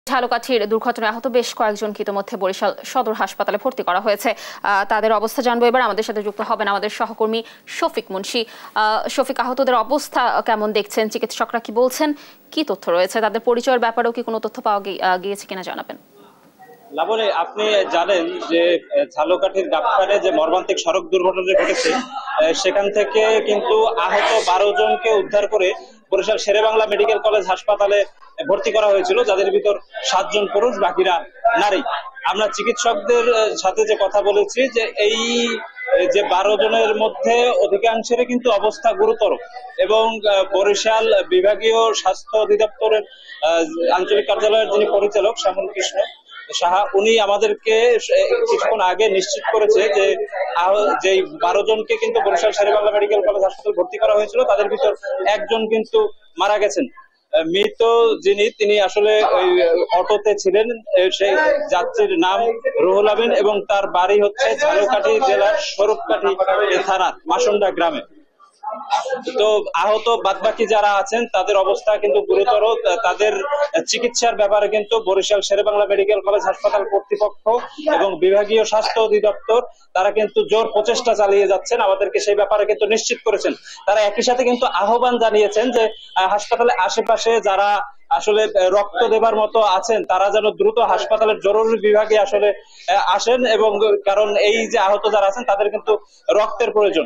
ঝালকাঠির দুর্ঘটনায় আহত বেশ কয়েকজনকে ইতিমধ্যে বরিশাল সদর হাসপাতালে ভর্তি করা হয়েছে। তাদের অবস্থা জানবো এবার। আমাদের সাথে যুক্ত হবেন আমাদের সহকর্মী শফিক মুন্সি। শফিক, আহতদের অবস্থা কেমন দেখছেন? চিকিৎসকরা কি বলছেন? কি তথ্য রয়েছে? তাদের পরিচয়ের ব্যাপারেও কি কোনো তথ্য পাওয়া গিয়েছে কিনা জানাবেন। লাবণী, আপনি জানেন যে ঝালকাঠির গাবখানে যে মর্মান্তিক সড়ক দুর্ঘটনা ঘটেছে, সেখান থেকে কিন্তু আহত 12 জনকে উদ্ধার করে বরিশাল শেরেবাংলা মেডিকেল কলেজ হাসপাতালে ভর্তি করা হয়েছিল, যাদের ভিতর 7 জন পুরুষ, বাকিরা নারী। আমরা চিকিৎসকদের সাথে যে কথা বলেছি যে এই যে 12 জনের মধ্যে অধিকাংশেরই কিন্তু অবস্থা গুরুতর, এবং বরিশাল বিভাগীয় স্বাস্থ্য অধিদপ্তরের আঞ্চলিক কার্যালয়ের যিনি পরিচালক শ্যামল কৃষ্ণ সাহা, উনি আমাদেরকে কিছুক্ষণ আগে নিশ্চিত করেছে যে 12 জনকে কিন্তু বরিশাল শেরেবাংলা মেডিকেল কলেজ হাসপাতালে ভর্তি করা হয়েছিল, তাদের ভিতর একজন কিন্তু মারা গেছেন। মৃত যিনি, তিনি আসলে ওই অটোতে ছিলেন। সেই যাত্রীর নাম রুহুল আমিন এবং তার বাড়ি হচ্ছে ঝালকাঠি জেলার স্বরূপকাঠি থানার মাসুন্ডা গ্রামে। তো আহত বাদবাকি যারা আছেন তাদের অবস্থা কিন্তু গুরুতর। তাদের চিকিৎসার ব্যাপারে কিন্তু বরিশাল শেরেবাংলা মেডিকেল কলেজ হাসপাতাল কর্তৃপক্ষ এবং বিভাগীয় স্বাস্থ্য অধিদপ্তর তারা কিন্তু জোর প্রচেষ্টা চালিয়ে যাচ্ছেন, আমাদেরকে সেই ব্যাপারে কিন্তু নিশ্চিত করেছেন। তারা একই সাথে কিন্তু আহ্বান জানিয়েছেন যে হাসপাতালের আশেপাশে যারা আসলে রক্ত দেবার মতো আছেন তারা যেন দ্রুত হাসপাতালের জরুরি বিভাগে আসলে আসেন, এবং কারণ এই যে আহত যারা আছেন তাদের কিন্তু রক্তের প্রয়োজন।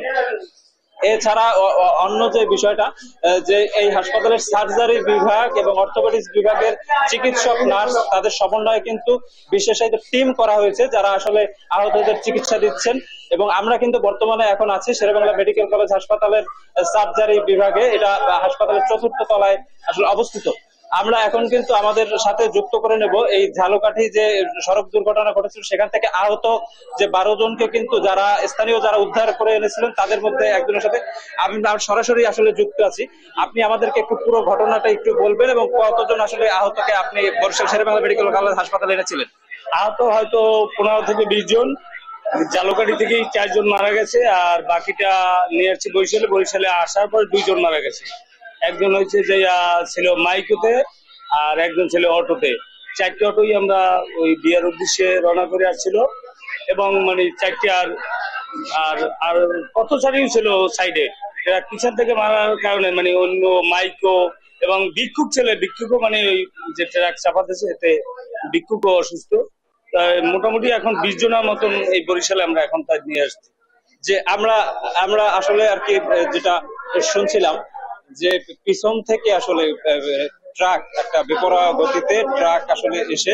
এছাড়া অন্য যে বিষয়টা, যে এই হাসপাতালের সার্জারি বিভাগ এবং অর্থোপেডিক্স বিভাগের চিকিৎসক, নার্স, তাদের সমন্বয়ে কিন্তু বিশেষায়িত টিম করা হয়েছে যারা আসলে আহতদের চিকিৎসা দিচ্ছেন। এবং আমরা কিন্তু বর্তমানে এখন আছি শেরেবাংলা মেডিকেল কলেজ হাসপাতালের সার্জারি বিভাগে। এটা হাসপাতালের 4র্থ তলায় আসলে অবস্থিত। আমরা এখন কিন্তু আমাদের সাথে যুক্ত করে নেব এই ঝালকাঠি যে সড়ক দুর্ঘটনা ঘটেছিল সেখান থেকে আহত যে 12 জনকে কিন্তু যারা স্থানীয় যারা উদ্ধার করে এনেছিলেন তাদের মধ্যে একজনের সাথে আমি সরাসরি আসলে যুক্ত আছি। আপনি আমাদেরকে একটু পুরো ঘটনাটা একটু বলবেন এবং কতজন আসলে আহতকে আপনি বরিশাল শেরেবাংলা মেডিকেল কলেজ হাসপাতালে এনেছিলেন? আহত হয়তো 15 থেকে 20 জন। ঝালকাঠি থেকেই 4 জন মারা গেছে, আর বাকিটা নিয়ে আসছে বরিশালে। বরিশালে আসার পর 2 জন মারা গেছে। একজন হচ্ছে যে ছিল মাইকোতে, আর একজন ছিল অটোতে। 4টে অটোই আমরা ওই বিয়ার উদ্দেশ্যে রওনা করে আসছিল, এবং মানে 4টে আর আর আর কত সারিও ছিল সাইডে। এরা পিছন থেকে মারার কারণে মানে অন্য মাইকো এবং ভিক্ষুক ছেলে, ভিক্ষুকও মানে ওই যে ট্রাক চাপাতেছে এতে ভিক্ষুকও অসুস্থ। মোটামুটি এখন 20 জনের মতন এই বরিশালে আমরা এখন তাই নিয়ে আসছি। যে আমরা আসলে আর কি যেটা শুনছিলাম যে পিছন থেকে আসলে ট্রাক, একটা বেপরোয়া গতিতে ট্রাক আসলে এসে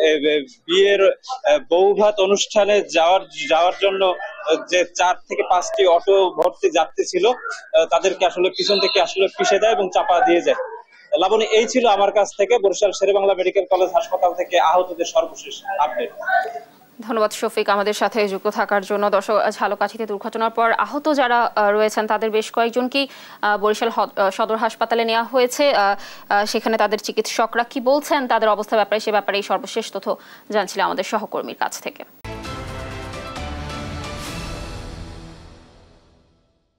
বিয়ের বৌভাত অনুষ্ঠানে যাওয়ার জন্য যে 4 থেকে 5টি অটো ভর্তি যাত্রী ছিল তাদেরকে আসলে পিছন থেকে আসলে পিষে দেয় এবং চাপা দিয়ে যায়। লাবণী, এই ছিল আমার কাছ থেকে বরিশাল শেরেবাংলা মেডিকেল কলেজ হাসপাতাল থেকে আহতদের সর্বশেষ আপডেট। ধন্যবাদ শফিক আমাদের সাথে যুক্ত থাকার জন্য। দর্শক, ঝালকাঠিতে দুর্ঘটনার পর আহত যারা রয়েছেন তাদের বেশ কয়েকজনকেই বরিশাল সদর হাসপাতালে নেওয়া হয়েছে। সেখানে তাদের চিকিৎসকরা কি বলছেন তাদের অবস্থার ব্যাপারে, সে ব্যাপারে সর্বশেষ তথ্য জানছিলাম আমাদের সহকর্মীর কাছ থেকে।